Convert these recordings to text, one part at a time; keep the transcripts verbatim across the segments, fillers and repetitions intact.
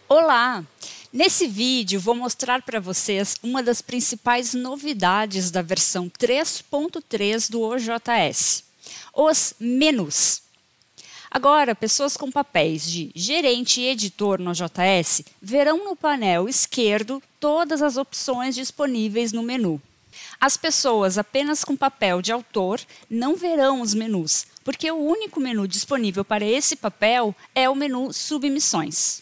Olá! Nesse vídeo vou mostrar para vocês uma das principais novidades da versão três ponto três do O J S, os menus. Agora, pessoas com papéis de gerente e editor no O J S verão no painel esquerdo todas as opções disponíveis no menu. As pessoas apenas com papel de autor não verão os menus, porque o único menu disponível para esse papel é o menu Submissões.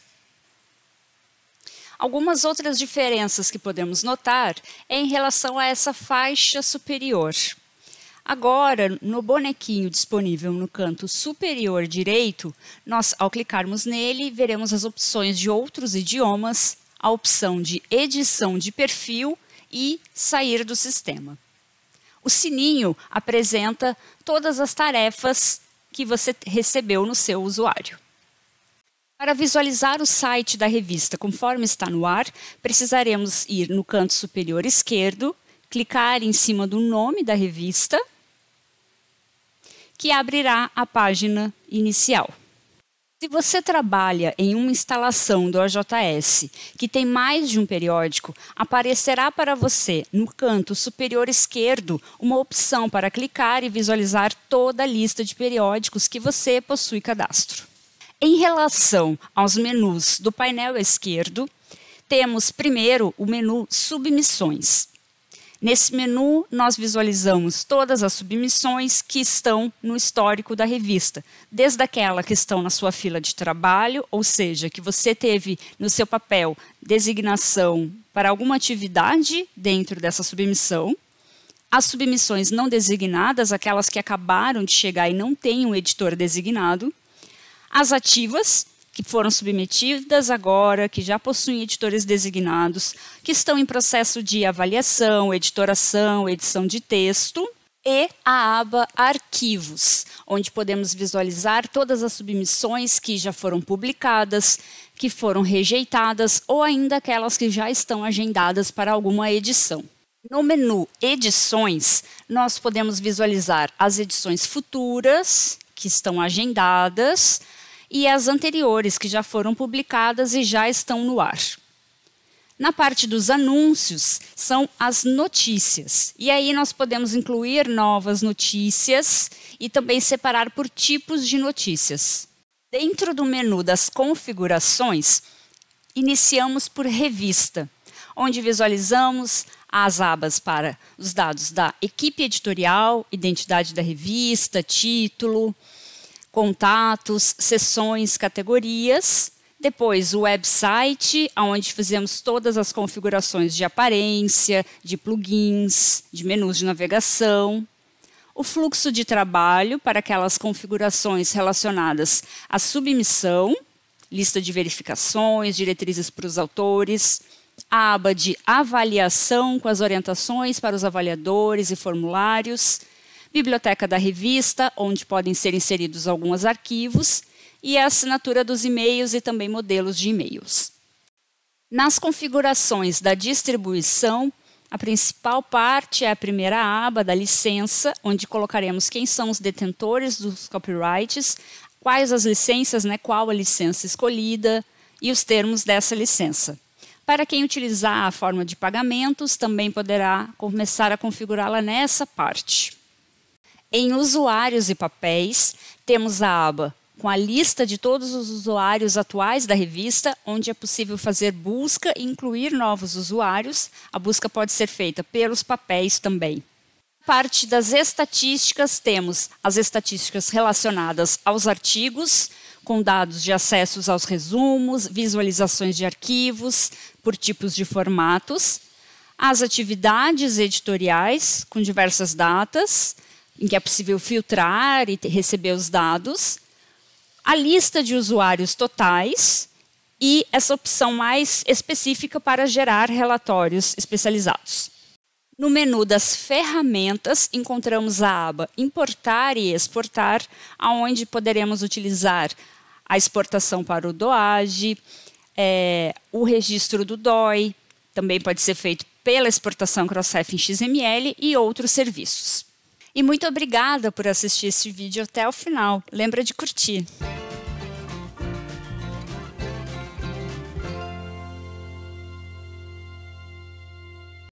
Algumas outras diferenças que podemos notar é em relação a essa faixa superior. Agora, no bonequinho disponível no canto superior direito, nós, ao clicarmos nele, veremos as opções de outros idiomas, a opção de edição de perfil e sair do sistema. O sininho apresenta todas as tarefas que você recebeu no seu usuário. Para visualizar o site da revista conforme está no ar, precisaremos ir no canto superior esquerdo, clicar em cima do nome da revista, que abrirá a página inicial. Se você trabalha em uma instalação do O J S que tem mais de um periódico, aparecerá para você, no canto superior esquerdo, uma opção para clicar e visualizar toda a lista de periódicos que você possui cadastro. Em relação aos menus do painel esquerdo, temos primeiro o menu Submissões. Nesse menu, nós visualizamos todas as submissões que estão no histórico da revista, desde aquela que estão na sua fila de trabalho, ou seja, que você teve no seu papel designação para alguma atividade dentro dessa submissão, as submissões não designadas, aquelas que acabaram de chegar e não têm um editor designado, as ativas, que foram submetidas agora, que já possuem editores designados, que estão em processo de avaliação, editoração, edição de texto, e a aba Arquivos, onde podemos visualizar todas as submissões que já foram publicadas, que foram rejeitadas ou ainda aquelas que já estão agendadas para alguma edição. No menu Edições, nós podemos visualizar as edições futuras, que estão agendadas, e as anteriores, que já foram publicadas e já estão no ar. Na parte dos anúncios, são as notícias. E aí nós podemos incluir novas notícias e também separar por tipos de notícias. Dentro do menu das configurações, iniciamos por revista, onde visualizamos as abas para os dados da equipe editorial, identidade da revista, título, contatos, seções, categorias. Depois o website, onde fizemos todas as configurações de aparência, de plugins, de menus de navegação. O fluxo de trabalho para aquelas configurações relacionadas à submissão, lista de verificações, diretrizes para os autores, a aba de avaliação com as orientações para os avaliadores e formulários, biblioteca da revista, onde podem ser inseridos alguns arquivos, e a assinatura dos e-mails e também modelos de e-mails. Nas configurações da distribuição, a principal parte é a primeira aba da licença, onde colocaremos quem são os detentores dos copyrights, quais as licenças, né, qual a licença escolhida e os termos dessa licença. Para quem utilizar a forma de pagamentos, também poderá começar a configurá-la nessa parte. Em usuários e papéis, temos a aba com a lista de todos os usuários atuais da revista, onde é possível fazer busca e incluir novos usuários. A busca pode ser feita pelos papéis também. Na parte das estatísticas, temos as estatísticas relacionadas aos artigos, com dados de acessos aos resumos, visualizações de arquivos, por tipos de formatos, as atividades editoriais, com diversas datas, em que é possível filtrar e receber os dados, a lista de usuários totais e essa opção mais específica para gerar relatórios especializados. No menu das ferramentas, encontramos a aba Importar e Exportar, onde poderemos utilizar a exportação para o D O A G, é, o registro do D O I, também pode ser feito pela exportação Crossref em X M L e outros serviços. E muito obrigada por assistir esse vídeo até o final. Lembra de curtir.